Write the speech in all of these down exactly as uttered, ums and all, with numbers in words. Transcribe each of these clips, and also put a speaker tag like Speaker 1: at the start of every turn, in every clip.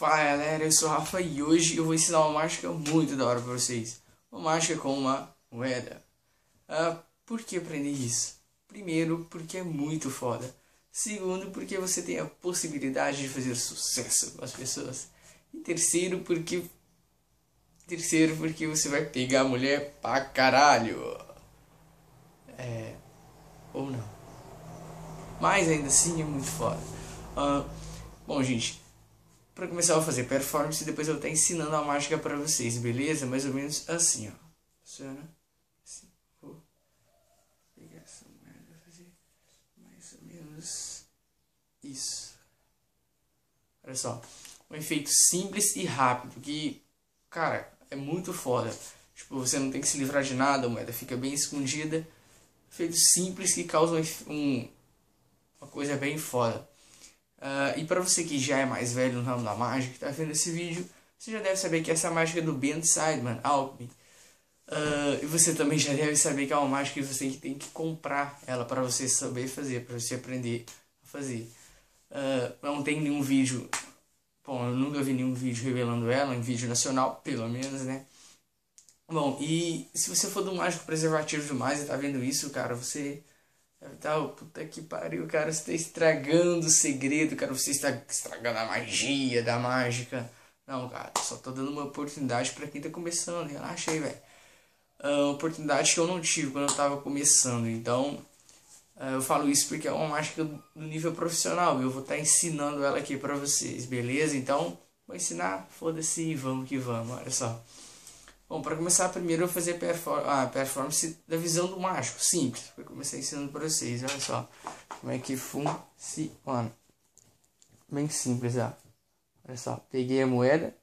Speaker 1: Fala galera, eu sou o Rafa e hoje eu vou ensinar uma mágica muito da hora pra vocês. Uma mágica com uma moeda. Ah, por que aprender isso? Primeiro, porque é muito foda. Segundo, porque você tem a possibilidade de fazer sucesso com as pessoas. E terceiro, porque... Terceiro, porque você vai pegar a mulher pra caralho. É... Ou não. Mas ainda assim é muito foda. Ah, bom, gente... Para começar eu vou fazer performance e depois eu vou estar ensinando a mágica para vocês, beleza? Mais ou menos assim, ó. Funciona assim. Vou pegar essa moeda e fazer mais ou menos isso. Olha só. Um efeito simples e rápido que, cara, é muito foda. Tipo, você não tem que se livrar de nada, a moeda fica bem escondida. Efeito simples que causa um, um, uma coisa bem foda. Uh, e para você que já é mais velho no ramo da mágica, que está vendo esse vídeo, você já deve saber que essa é a mágica do Ben Sideman, Alchemy. Uh, e você também já deve saber que é uma mágica que você tem que comprar ela para você saber fazer, para você aprender a fazer. Uh, não tem nenhum vídeo, bom, eu nunca vi nenhum vídeo revelando ela, em vídeo nacional, pelo menos, né? Bom, e se você for do mágico preservativo demais e tá vendo isso, cara, você... Tá, puta que pariu, cara, você tá estragando o segredo, cara, você está estragando a magia da mágica. Não, cara, só tô dando uma oportunidade pra quem tá começando, relaxa aí, velho. Uh, uma oportunidade que eu não tive quando eu tava começando, então uh, eu falo isso porque é uma mágica do nível profissional e eu vou estar tá ensinando ela aqui pra vocês, beleza? Então, vou ensinar, foda-se e vamos que vamos, olha só. Bom, para começar, primeiro eu vou fazer perform a performance da visão do mágico, simples. Vou começar ensinando para vocês, olha só como é que funciona. Bem simples, ó. Olha só, peguei a moeda,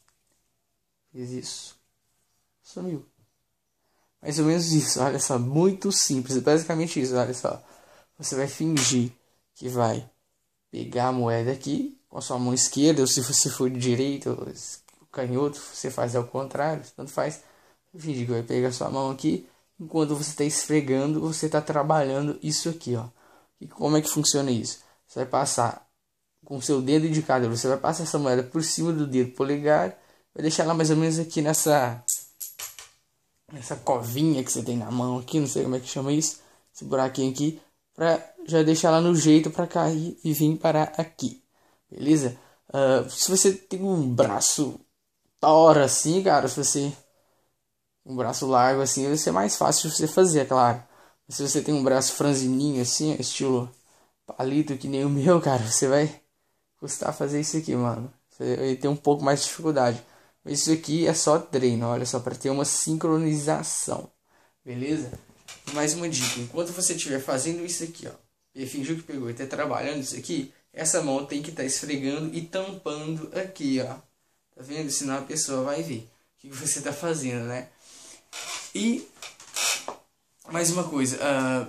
Speaker 1: fiz isso, sumiu. Mais ou menos isso, olha só, muito simples, basicamente isso, olha só. Você vai fingir que vai pegar a moeda aqui com a sua mão esquerda, ou se você for de direita, ou canhoto, você faz ao contrário, tanto faz. Finge que vai pegar sua mão aqui, enquanto você está esfregando, você está trabalhando isso aqui, ó. E como é que funciona isso? Você vai passar com o seu dedo indicador, você vai passar essa moeda por cima do dedo polegar, vai deixar ela mais ou menos aqui nessa nessa covinha que você tem na mão aqui, não sei como é que chama isso, esse buraquinho aqui, para já deixar ela no jeito para cair e vir parar aqui, beleza? Uh, se você tem um braço hora assim, cara, se você um braço largo assim, vai ser mais fácil de você fazer, é claro. Mas se você tem um braço franzininho assim, estilo palito que nem o meu, cara, você vai custar fazer isso aqui, mano. Você vai ter um pouco mais de dificuldade. Mas isso aqui é só treino, olha só, para ter uma sincronização, beleza? Mais uma dica, enquanto você estiver fazendo isso aqui, ó, e fingiu que pegou e tá trabalhando isso aqui, essa mão tem que estar tá esfregando e tampando aqui, ó. Tá vendo? Senão a pessoa vai ver o que você tá fazendo, né? E mais uma coisa, uh,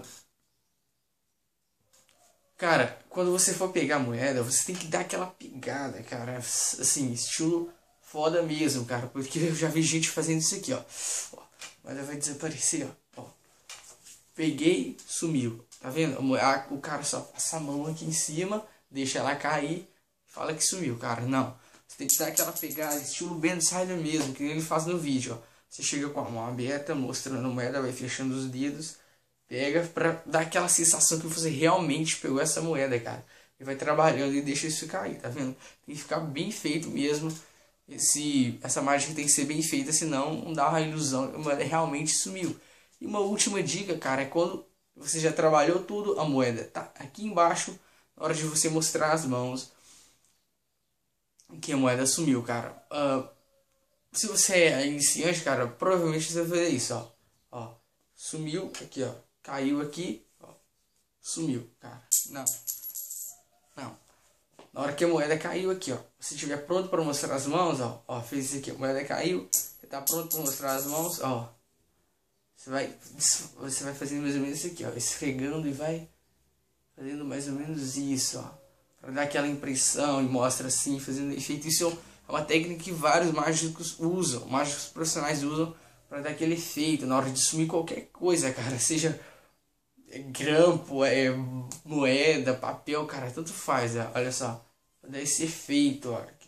Speaker 1: cara, quando você for pegar a moeda, você tem que dar aquela pegada, cara, assim, estilo foda mesmo, cara, porque eu já vi gente fazendo isso aqui, ó. Ó, a moeda vai desaparecer, ó. Ó. Peguei, sumiu, tá vendo? O cara só passa a mão aqui em cima, deixa ela cair, fala que sumiu, cara, não. Você tem que dar aquela pegada, estilo Ben Sideman mesmo, que ele faz no vídeo, ó. Você chega com a mão aberta, mostrando a moeda, vai fechando os dedos, pega pra dar aquela sensação que você realmente pegou essa moeda, cara. E vai trabalhando e deixa isso cair, tá vendo? Tem que ficar bem feito mesmo. Esse, essa mágica tem que ser bem feita, senão não dá uma ilusão que a moeda realmente sumiu. E uma última dica, cara, é quando você já trabalhou tudo, a moeda tá aqui embaixo, na hora de você mostrar as mãos, que a moeda sumiu, cara. Uh, se você é iniciante, cara, provavelmente você vai fazer isso, ó. Ó, sumiu aqui, ó. Caiu aqui, ó. Sumiu, cara. Não. Não. Na hora que a moeda caiu aqui, ó. Se estiver pronto para mostrar as mãos, ó. Ó, fez isso aqui. A moeda caiu. Você tá pronto para mostrar as mãos, ó. Você vai, você vai fazendo mais ou menos isso aqui, ó. Esfregando e vai fazendo mais ou menos isso, ó. Para dar aquela impressão e mostra assim, fazendo efeito. Isso é uma técnica que vários mágicos usam, mágicos profissionais usam para dar aquele efeito na hora de sumir qualquer coisa, cara. Seja grampo, é, moeda, papel, cara, tanto faz, ó. Olha só. Pra dar esse efeito, ó. Que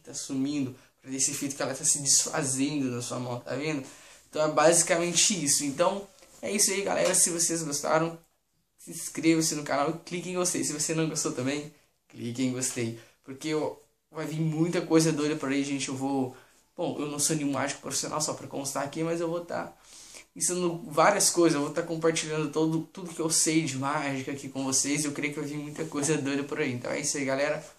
Speaker 1: tá sumindo, pra ter esse efeito que ela tá se desfazendo na sua mão, tá vendo? Então é basicamente isso. Então é isso aí, galera. Se vocês gostaram, se inscreva-se no canal e clique em gostei. Se você não gostou também, clique em gostei. Porque eu, vai vir muita coisa doida por aí, gente. Eu vou... Bom, eu não sou nenhum mágico profissional, só pra constar aqui, mas eu vou estar tá ensinando várias coisas. Eu vou estar tá compartilhando todo, tudo que eu sei de mágica aqui com vocês. Eu creio que vai vir muita coisa doida por aí. Então é isso aí, galera.